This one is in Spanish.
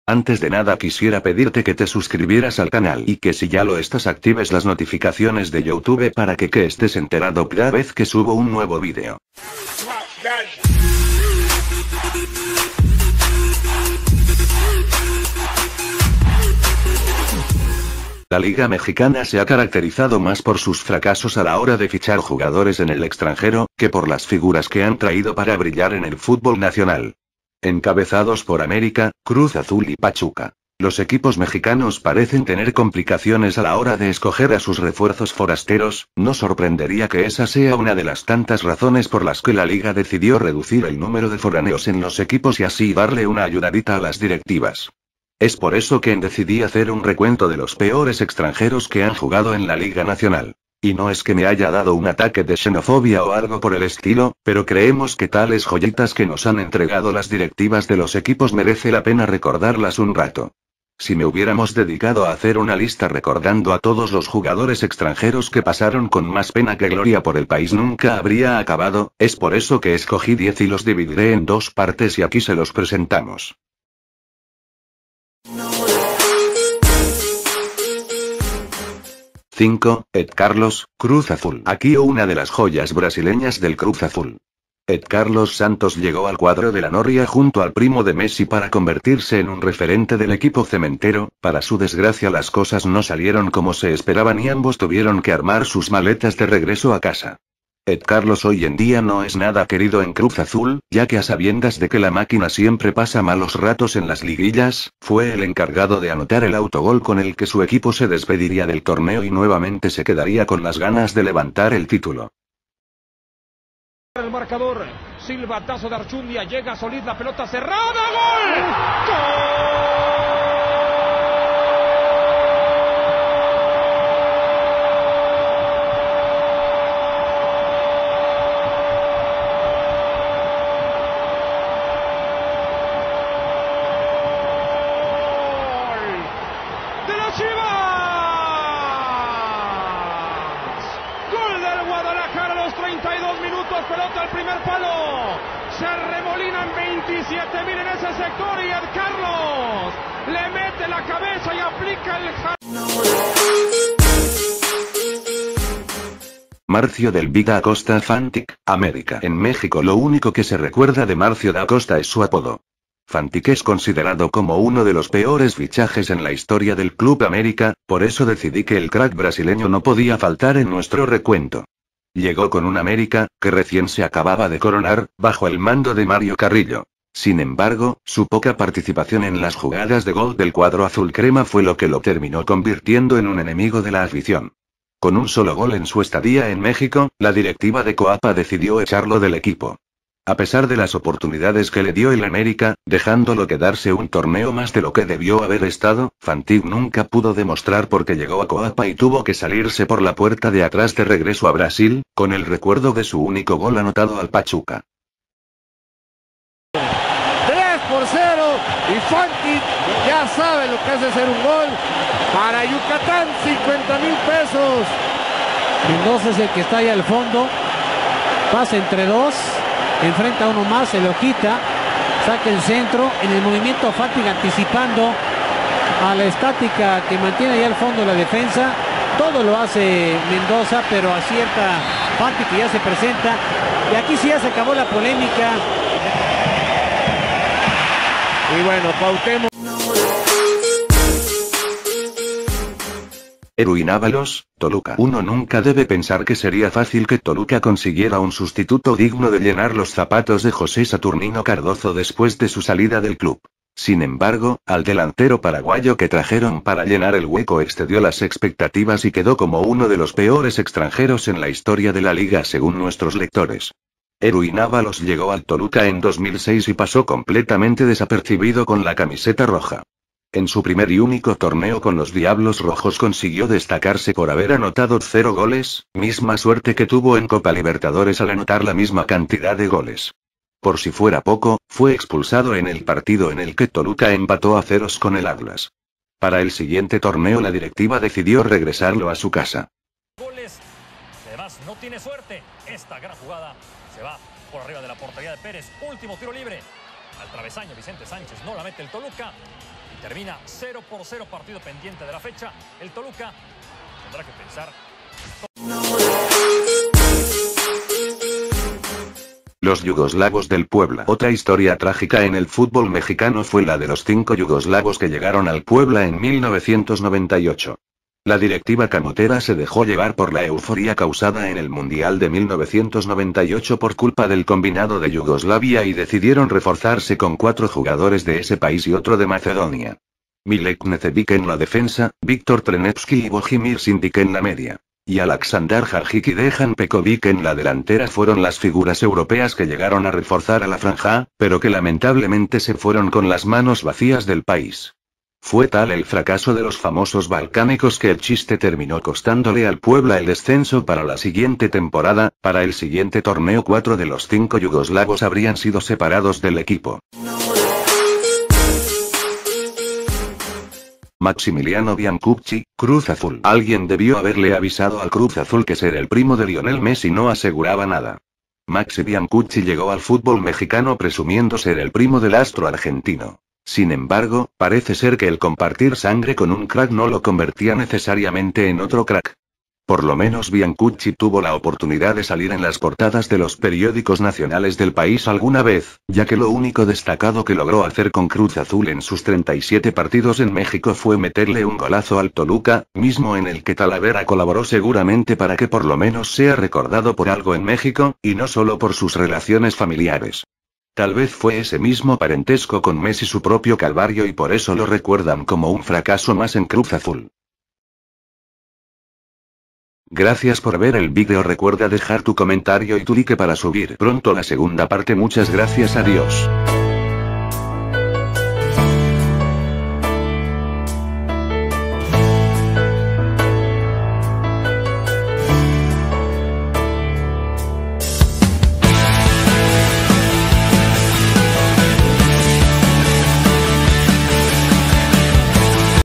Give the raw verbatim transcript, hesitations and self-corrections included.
Antes de nada quisiera pedirte que te suscribieras al canal y que si ya lo estás actives las notificaciones de YouTube para que, que estés enterado cada vez que subo un nuevo vídeo. La Liga Mexicana se ha caracterizado más por sus fracasos a la hora de fichar jugadores en el extranjero, que por las figuras que han traído para brillar en el fútbol nacional. Encabezados por América, Cruz Azul y Pachuca, los equipos mexicanos parecen tener complicaciones a la hora de escoger a sus refuerzos forasteros. No sorprendería que esa sea una de las tantas razones por las que la liga decidió reducir el número de foráneos en los equipos y así darle una ayudadita a las directivas. Es por eso que decidí hacer un recuento de los peores extranjeros que han jugado en la Liga Nacional. Y no es que me haya dado un ataque de xenofobia o algo por el estilo, pero creemos que tales joyitas que nos han entregado las directivas de los equipos merece la pena recordarlas un rato. Si me hubiéramos dedicado a hacer una lista recordando a todos los jugadores extranjeros que pasaron con más pena que gloria por el país nunca habría acabado, es por eso que escogí diez y los dividiré en dos partes y aquí se los presentamos. cinco. Ed Carlos, Cruz Azul. Aquí una de las joyas brasileñas del Cruz Azul. Ed Carlos Santos llegó al cuadro de la Noria junto al primo de Messi para convertirse en un referente del equipo cementero. Para su desgracia las cosas no salieron como se esperaban y ambos tuvieron que armar sus maletas de regreso a casa. Ed Carlos hoy en día no es nada querido en Cruz Azul, ya que a sabiendas de que la máquina siempre pasa malos ratos en las liguillas, fue el encargado de anotar el autogol con el que su equipo se despediría del torneo y nuevamente se quedaría con las ganas de levantar el título. El marcador, silbatazo de Archundia, llega Solís, la pelota cerrada, ¡gol! ¡Gol! treinta y dos minutos, pelota al primer palo, se remolinan veintisiete mil en ese sector y Ed Carlos le mete la cabeza y aplica el... Marcio del Vida Acosta Fantic, América. En México lo único que se recuerda de Marcio da Acosta es su apodo. Fantic es considerado como uno de los peores fichajes en la historia del Club América, por eso decidí que el crack brasileño no podía faltar en nuestro recuento. Llegó con un América, que recién se acababa de coronar, bajo el mando de Mario Carrillo. Sin embargo, su poca participación en las jugadas de gol del cuadro azul crema fue lo que lo terminó convirtiendo en un enemigo de la afición. Con un solo gol en su estadía en México, la directiva de Coapa decidió echarlo del equipo. A pesar de las oportunidades que le dio el América, dejándolo quedarse un torneo más de lo que debió haber estado, Fantic nunca pudo demostrar por qué llegó a Coapa y tuvo que salirse por la puerta de atrás de regreso a Brasil, con el recuerdo de su único gol anotado al Pachuca. tres por cero y Fantic ya sabe lo que hace ser un gol. Para Yucatán, cincuenta mil pesos. Mendoza es el que está ahí al fondo. Pasa entre dos. Enfrenta a uno más, se lo quita, saca el centro, en el movimiento Fantic anticipando a la estática que mantiene ahí al fondo la defensa. Todo lo hace Mendoza, pero acierta Fantic que ya se presenta. Y aquí sí ya se acabó la polémica. Y bueno, Cuauhtémoc. Erwin Ábalos, Toluca. Uno nunca debe pensar que sería fácil que Toluca consiguiera un sustituto digno de llenar los zapatos de José Saturnino Cardozo después de su salida del club. Sin embargo, al delantero paraguayo que trajeron para llenar el hueco excedió las expectativas y quedó como uno de los peores extranjeros en la historia de la liga según nuestros lectores. Erwin Ábalos llegó al Toluca en dos mil seis y pasó completamente desapercibido con la camiseta roja. En su primer y único torneo con los Diablos Rojos consiguió destacarse por haber anotado cero goles, misma suerte que tuvo en Copa Libertadores al anotar la misma cantidad de goles. Por si fuera poco, fue expulsado en el partido en el que Toluca empató a ceros con el Atlas. Para el siguiente torneo la directiva decidió regresarlo a su casa. Goles, además no tiene suerte, esta gran jugada se va por arriba de la portería de Pérez, último tiro libre, al travesaño Vicente Sánchez, no la mete el Toluca. Termina cero por cero, partido pendiente de la fecha. El Toluca tendrá que pensar. Los yugoslavos del Puebla. Otra historia trágica en el fútbol mexicano fue la de los cinco yugoslavos que llegaron al Puebla en mil novecientos noventa y ocho. La directiva camotera se dejó llevar por la euforia causada en el Mundial de mil novecientos noventa y ocho por culpa del combinado de Yugoslavia y decidieron reforzarse con cuatro jugadores de ese país y otro de Macedonia. Milek Necevic en la defensa, Víctor Trenevski y Bohimir Sindik en la media. Y Aleksandar Hadžić y Dejan Pekovic en la delantera fueron las figuras europeas que llegaron a reforzar a la franja, pero que lamentablemente se fueron con las manos vacías del país. Fue tal el fracaso de los famosos balcánicos que el chiste terminó costándole al Puebla el descenso para la siguiente temporada. Para el siguiente torneo cuatro de los cinco yugoslavos habrían sido separados del equipo. Maximiliano Biancucci, Cruz Azul. Alguien debió haberle avisado al Cruz Azul que ser el primo de Lionel Messi no aseguraba nada. Maxi Biancucci llegó al fútbol mexicano presumiendo ser el primo del astro argentino. Sin embargo, parece ser que el compartir sangre con un crack no lo convertía necesariamente en otro crack. Por lo menos Biancucci tuvo la oportunidad de salir en las portadas de los periódicos nacionales del país alguna vez, ya que lo único destacado que logró hacer con Cruz Azul en sus treinta y siete partidos en México fue meterle un golazo al Toluca, mismo en el que Talavera colaboró seguramente para que por lo menos sea recordado por algo en México, y no solo por sus relaciones familiares. Tal vez fue ese mismo parentesco con Messi su propio calvario y por eso lo recuerdan como un fracaso más en Cruz Azul. Gracias por ver el vídeo, recuerda dejar tu comentario y tu like para subir pronto la segunda parte. Muchas gracias, adiós.